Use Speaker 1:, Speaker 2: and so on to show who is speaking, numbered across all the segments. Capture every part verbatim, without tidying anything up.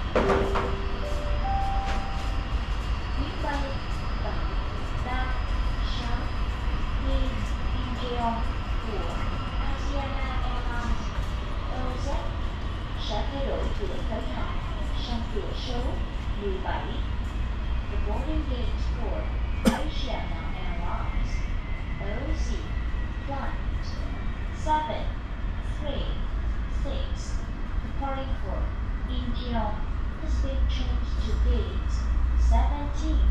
Speaker 1: Chuyến bay bảy Nam sáu đi Incheon của Asiana Airlines e zét sẽ thay đổi cửa khởi hành sang cửa số mười bảy. The boarding gates for Asiana Airlines O Z Flight seven three six departing for Incheon has been changed to gate seventeen.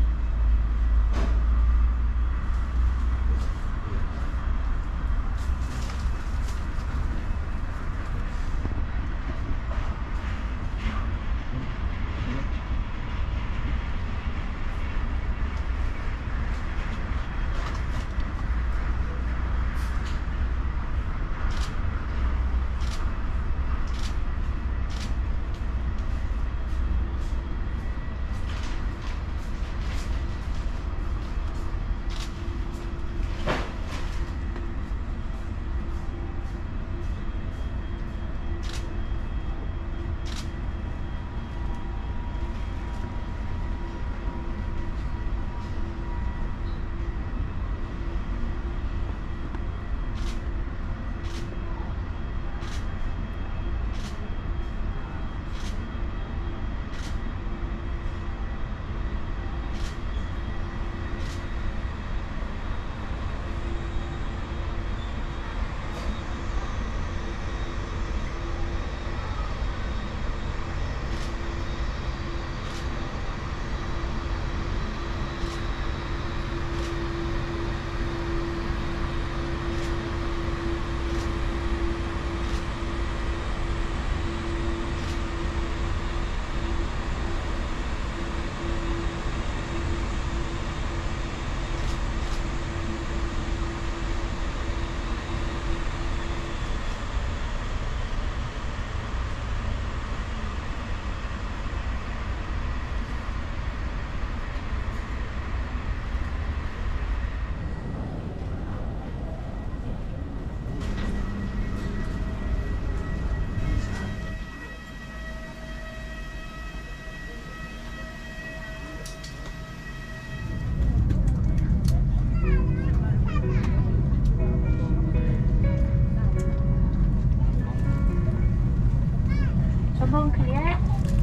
Speaker 2: 전번 clear.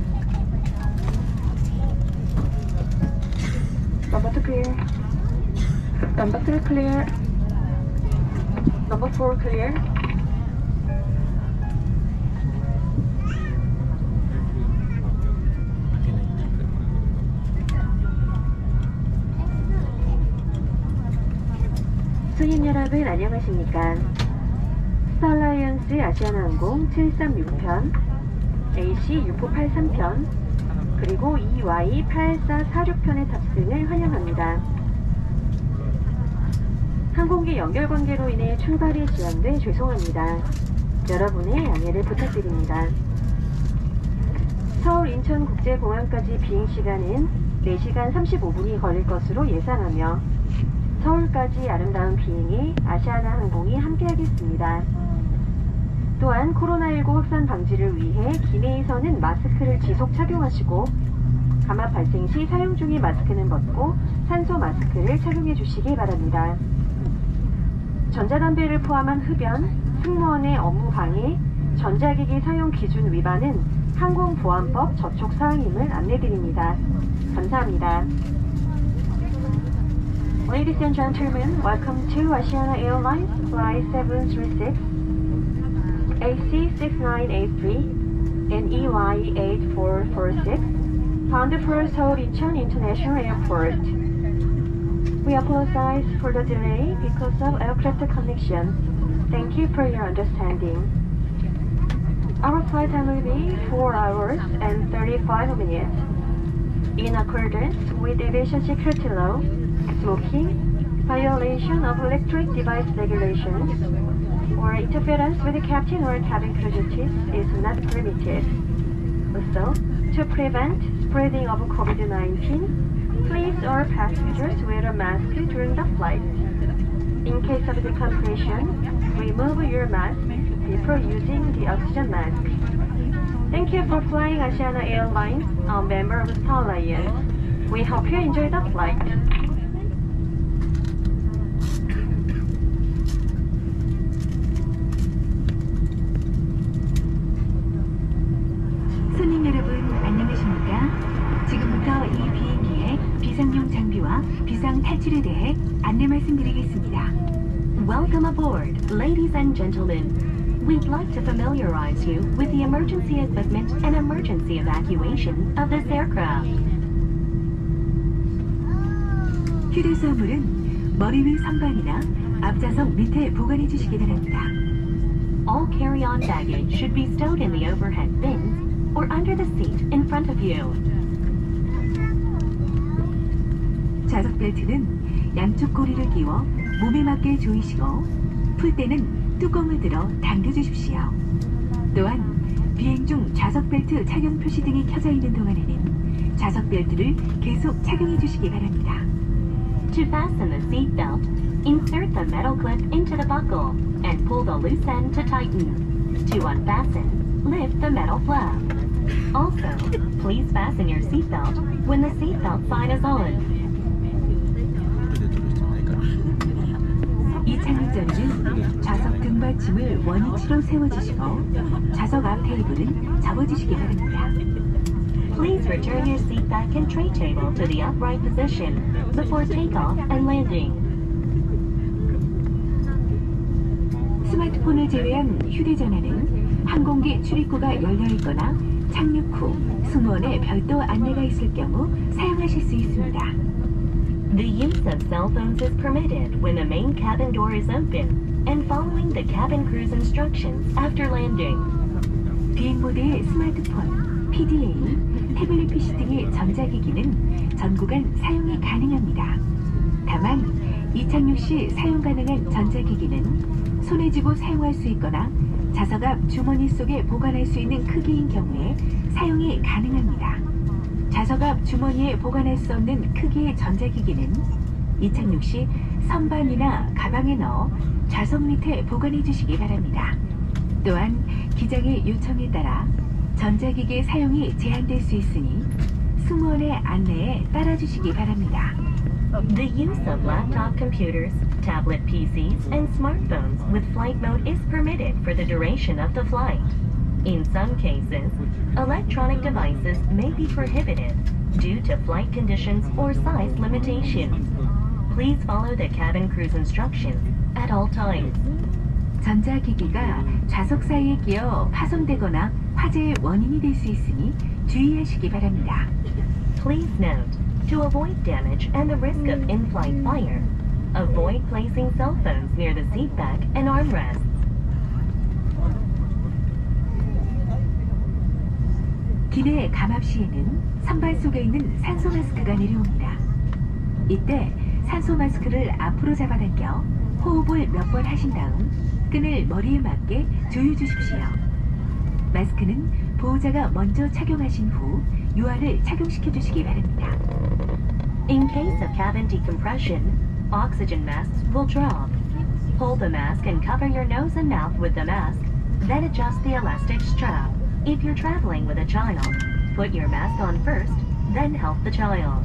Speaker 2: Number two clear. Number three clear. Number four clear. 승인 여러분 안녕하십니까? 스타알라이언스 아시아나항공 칠백삼십육 편, 에이씨 육구팔삼 편, 그리고 이와이 팔사사육 편의 탑승을 환영합니다. 항공기 연결 관계로 인해 출발이 지연돼 죄송합니다. 여러분의 양해를 부탁드립니다. 서울 인천국제공항까지 비행시간은 네 시간 삼십오 분이 걸릴 것으로 예상하며 서울까지 아름다운 비행에 아시아나항공이 함께하겠습니다. 또한 코로나십구 확산 방지를 위해 기내에서는 마스크를 지속 착용하시고 감압 발생 시 사용 중인 마스크는 벗고 산소 마스크를 착용해 주시기 바랍니다. 전자담배를 포함한 흡연, 승무원의 업무 방해, 전자기기 사용 기준 위반은 항공보안법 저촉사항임을 안내드립니다. 감사합니다. Ladies and gentlemen, welcome to Asiana Airlines Flight seven three six, A C six nine eight three, and E Y eight four four six, bound for Seoul Incheon International Airport. We apologize for the delay because of aircraft connection. Thank you for your understanding. Our flight time will be four hours and thirty-five minutes. In accordance with aviation security law, smoking, violation of electric device regulations, or interference with the captain or cabin crew duties is not permitted. Also, to prevent spreading of COVID nineteen, please all passengers wear a mask during the flight. In case of decompression, remove your mask before using the oxygen mask. Thank you for flying Asiana Airlines, a member of Star Alliance. We hope you enjoy the flight.
Speaker 3: 손님 여러분 안녕하십니까? 지금부터 이 비행기의 비상용 장비와 비상 탈출에 대해 안내 말씀드리겠습니다.
Speaker 4: Welcome aboard, ladies and gentlemen. We'd like to familiarize you with the emergency equipment and emergency evacuation of this aircraft.
Speaker 3: 휴대수화물은 머리 위 선반이나 앞좌석 밑에 보관해 주시기 바랍니다.
Speaker 4: All carry-on baggage should be stowed in the overhead bins or under the seat in front of you.
Speaker 3: 좌석 벨트는 양쪽 고리를 끼워 몸에 맞게 조이시고 풀 때는 뚜껑을 들어 당겨 주십시오. 또한 비행 중 좌석 벨트 착용 표시 등이 켜져 있는 동안에는 좌석 벨트를 계속 착용해 주시기 바랍니다.
Speaker 4: To fasten the seat belt, insert the metal clip into the buckle and pull the loose end to tighten. To unfasten, lift the metal flap. Also, please fasten your seatbelt when the seatbelt sign is on.
Speaker 3: 이착륙 전에는 좌석 등받침을 원위치로 세워주시고 좌석 앞 테이블은 접어주시기 바랍니다.
Speaker 4: Please return your seat back and tray table to the upright position before takeoff and landing.
Speaker 3: 스마트폰을 제외한 휴대전화는 항공기 출입구가 열려있거나 착륙 후 승무원의 별도 안내가 있을 경우 사용하실 수 있습니다.
Speaker 4: The use of cell phones is permitted when the main cabin door is open and following the cabin crew's instructions after landing.
Speaker 3: 비행 모드의 스마트폰, 피디에이, 태블릿 피씨 등의 전자기기는 전구간 사용이 가능합니다. 다만 이착륙 시 사용 가능한 전자기기는 손에 쥐고 사용할 수 있거나 좌석 앞 주머니 속에 보관할 수 있는 크기인 경우에 사용이 가능합니다. 좌석 앞 주머니에 보관할 수 없는 크기의 전자기기는 이착륙 시 선반이나 가방에 넣어 좌석 밑에 보관해 주시기 바랍니다. 또한 기장의 요청에 따라 전자기기 사용이 제한될 수 있으니 승무원의 안내에 따라주시기 바랍니다.
Speaker 4: The use of laptop computers, tablet P Cs, and smartphones with flight mode is permitted for the duration of the flight. In some cases, electronic devices may be prohibited due to flight conditions or size limitations. Please follow the cabin crew's instructions at all times.
Speaker 3: 전자기기가 좌석 사이에 끼어 파손되거나 화재의 원인이 될 수 있으니 주의하시기 바랍니다.
Speaker 4: Please note, to avoid damage and the risk of in-flight fire, avoid placing cell phones near the seat back and armrests.
Speaker 3: 기내 감압 시에는 선반 속에 있는 산소 마스크가 내려옵니다. 이때 산소 마스크를 앞으로 잡아당겨 호흡을 몇 번 하신 다음 끈을 머리에 맞게 조여주십시오. 마스크는 보호자가 먼저 착용하신 후 유아를 착용시켜 주시기 바랍니다.
Speaker 4: In case of cabin decompression, oxygen masks will drop. Pull the mask and cover your nose and mouth with the mask, then adjust the elastic strap. If you're traveling with a child, put your mask on first, then help the child.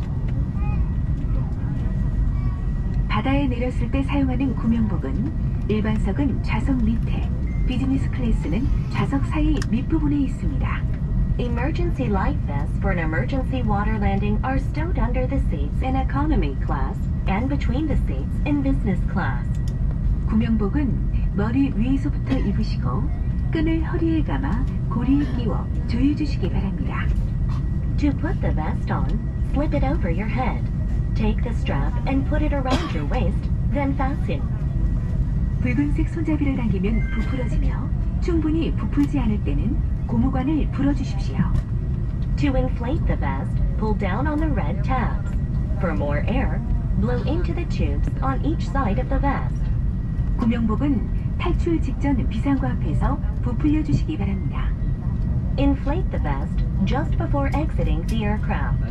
Speaker 3: 바다에 내렸을 때 사용하는 구명복은 일반석은 좌석 밑에, 비즈니스 클래스는 좌석 사이 밑부분에 있습니다.
Speaker 4: Emergency life vests for an emergency water landing are stowed under the seats in economy class and between the seats in business class.
Speaker 3: 구명복은 머리 위에서부터 입으시고 끈을 허리에 감아 고리에 끼워 조여주시기 바랍니다.
Speaker 4: To put the vest on, slip it over your head. Take the strap and put it around your waist, then fasten.
Speaker 3: 붉은색 손잡이를 당기면 부풀어지며 충분히 부풀지 않을 때는 고무관을 불어주십시오.
Speaker 4: To inflate the vest, pull down on the red tabs. For more air, blow into the tubes on each side of the vest.
Speaker 3: 구명복은 탈출 직전 비상구 앞에서 부풀려 주시기 바랍니다.
Speaker 4: Inflate the vest just before exiting the aircraft.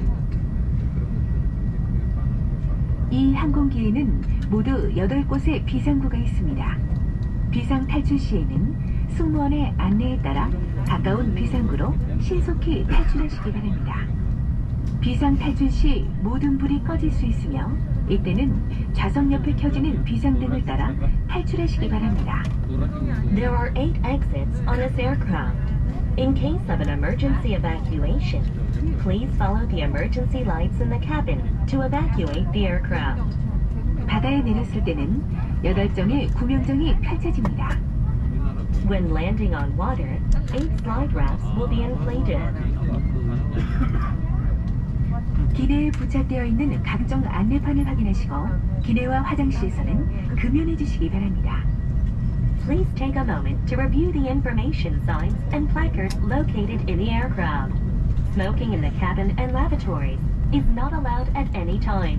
Speaker 3: 이 항공기에는 모두 여덟 곳의 비상구가 있습니다. 비상 탈출 시에는 승무원의 안내에 따라 가까운 비상구로 신속히 탈출하시기 바랍니다. 비상 탈출 시 모든 불이 꺼질 수 있으며 이때는 좌석 옆에 켜지는 비상등을 따라 탈출하시기 바랍니다.
Speaker 4: There are eight exits on this aircraft. In case of an emergency evacuation, please follow the emergency lights in the cabin to evacuate the aircraft.
Speaker 3: 바다에 내렸을 때는 여덟 정의 구명정이 펼쳐집니다.
Speaker 4: When landing on water, eight slide rafts will be inflated.
Speaker 3: 기내에 부착되어 있는 각종 안내판을 확인하시고 기내와 화장실에서는 금연해 주시기 바랍니다.
Speaker 4: Please take a moment to review the information signs and placards located in the aircraft. Smoking in the cabin and lavatories is not allowed at any time.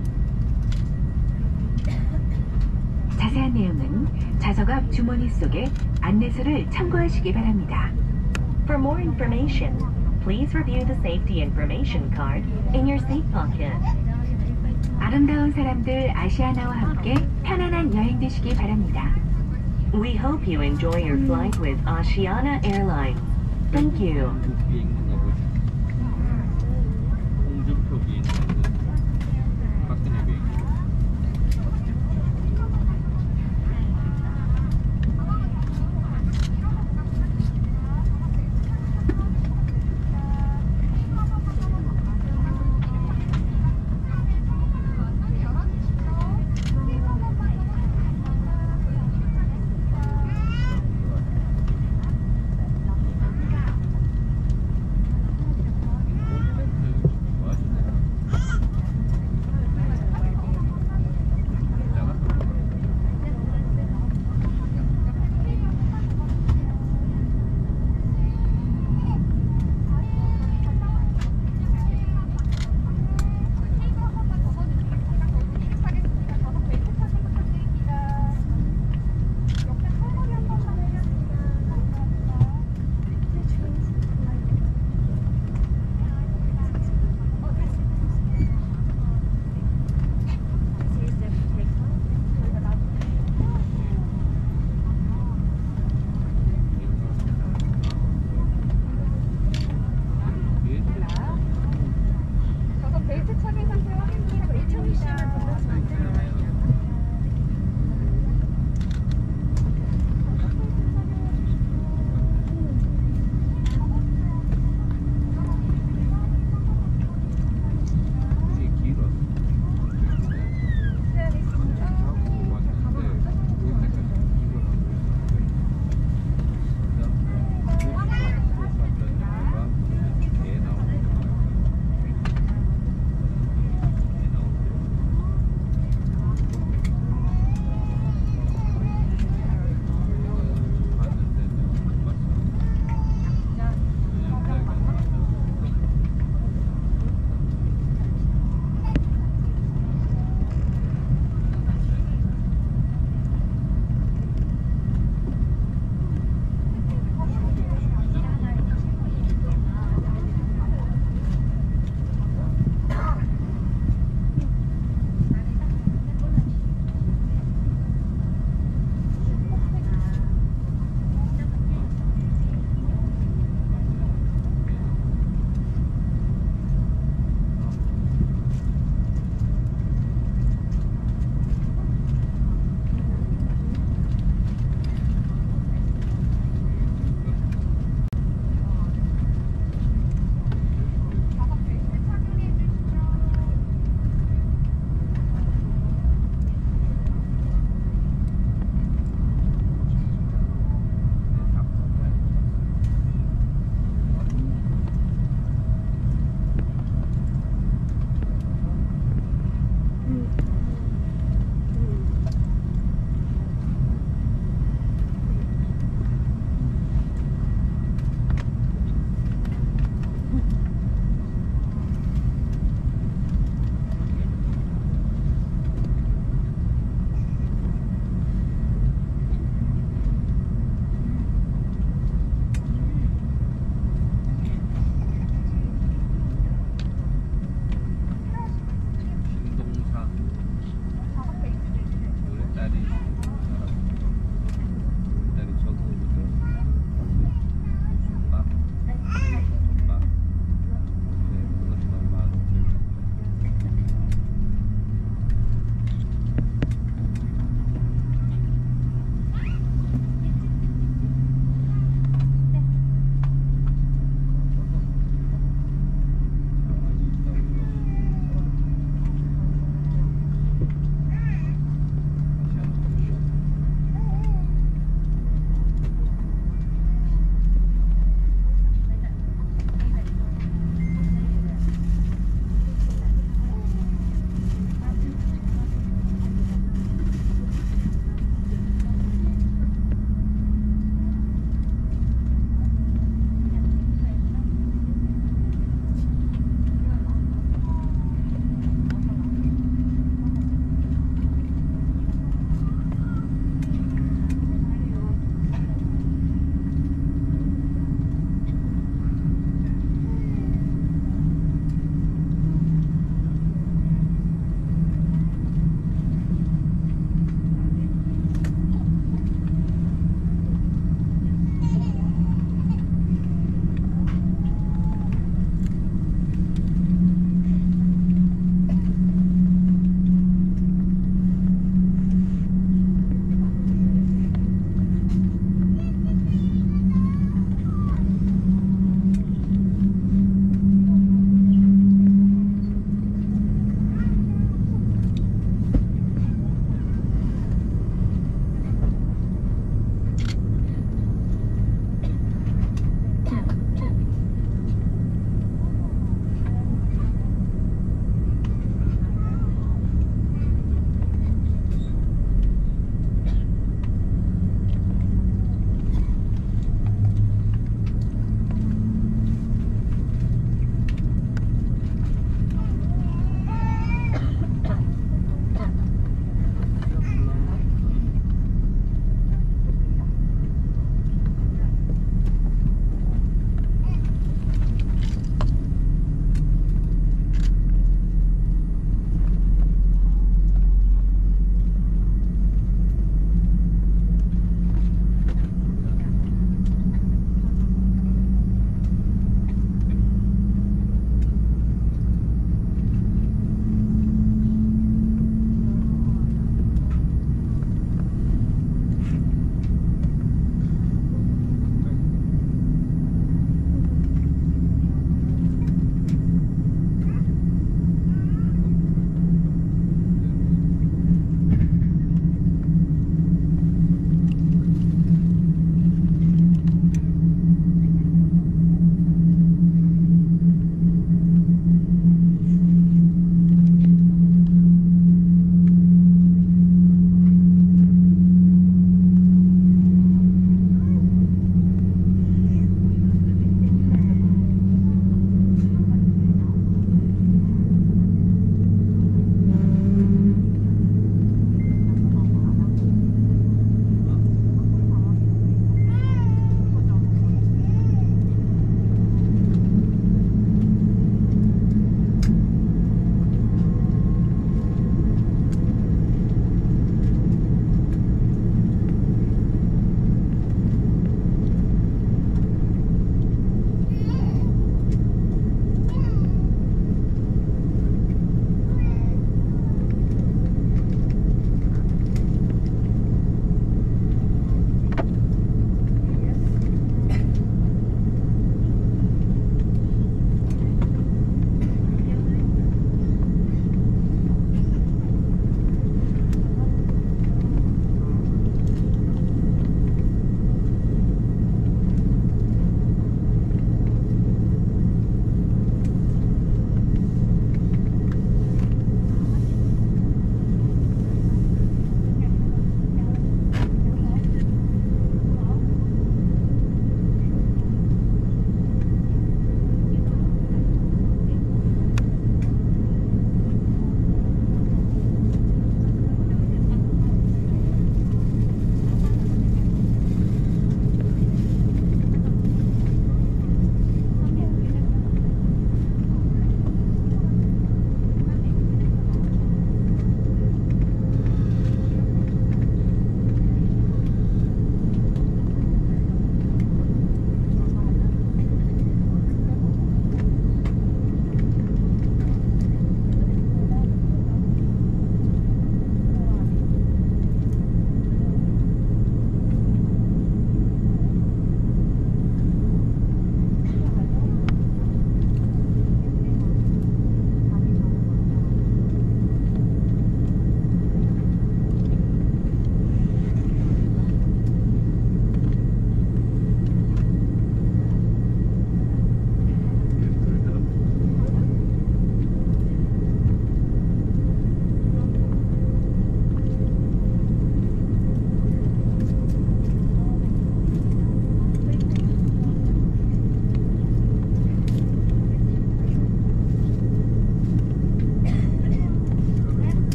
Speaker 3: 자세한 내용은 좌석 앞 주머니 속에 안내서를 참고하시기 바랍니다.
Speaker 4: For more information, please review the safety information card in your seat pocket.
Speaker 3: 아름다운 사람들 아시아나와 함께 편안한 여행 되시기 바랍니다.
Speaker 4: We hope you enjoy your flight with Asiana Airlines. Thank you.
Speaker 5: 홍준표 비행기는 박근혜 비행기.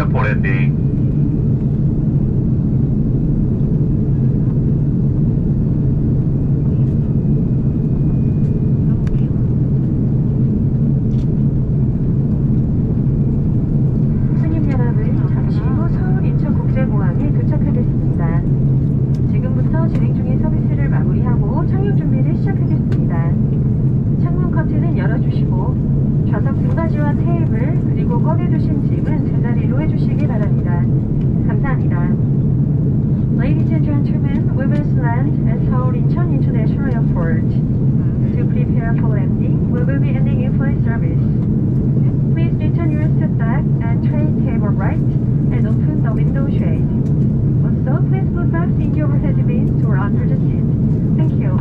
Speaker 6: for landing.
Speaker 2: 손님 여러분, 잠시 후 서울 인천국제공항에 도착하겠습니다. 지금부터 진행 중인 서비스를 마무리하고 착륙 준비를 시작하겠습니다. 창문 커튼은 열어주시고 좌석 등받이와 테이블 그리고 꺼내두신 짐은 제자리로 해주시기 바랍니다. 감사합니다. Ladies and gentlemen, we will land at Seoul Incheon International Airport. To prepare for landing, we will be ending in-flight service. Please return your seat back and tray table right and open the window shade. Also, please put bags in your head bins or under the seat. Thank you.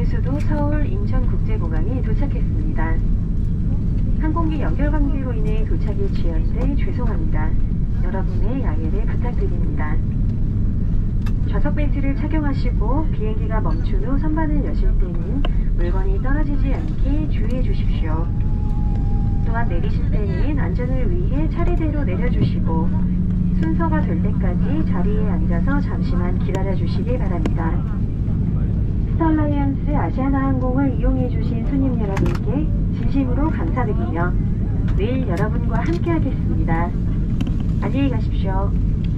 Speaker 2: 국제의 수도 서울 인천국제공항에 도착했습니다. 항공기 연결 관계로 인해 도착이 지연돼 죄송합니다. 여러분의 양해를 부탁드립니다. 좌석 벨트를 착용하시고 비행기가 멈춘 후 선반을 여실 때는 물건이 떨어지지 않게 주의해 주십시오. 또한 내리실 때는 안전을 위해 차례대로 내려주시고 순서가 될 때까지 자리에 앉아서 잠시만 기다려 주시기 바랍니다. 스타알라이언스 아시아나항공을 이용해 주신 손님 여러분께 진심으로 감사드리며 내일 여러분과 함께 하겠습니다. 안녕히 가십시오.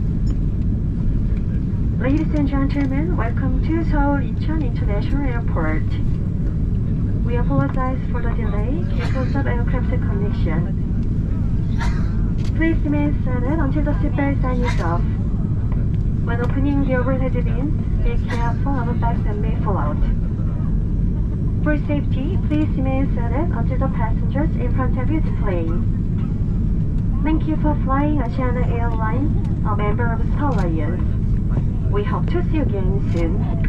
Speaker 2: Ladies and gentlemen, welcome to Seoul Incheon International Airport. We apologize for the delay because of aircraft connection. Please remain seated until the seatbelt sign is off. When opening the overhead bins, be careful of bags that may fall out. For safety, please remain seated until the passengers in front of you deplane. Thank you for flying Asiana Airlines, a member of Star Alliance. We hope to see you again soon.